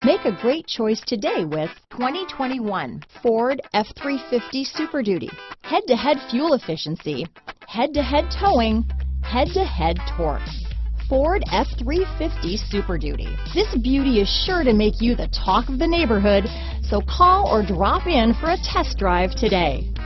Make a great choice today with 2021 Ford F-350 Super Duty. Head-to-head fuel efficiency, head-to-head towing, head-to-head torque. Ford F-350 Super Duty. This beauty is sure to make you the talk of the neighborhood, so call or drop in for a test drive today.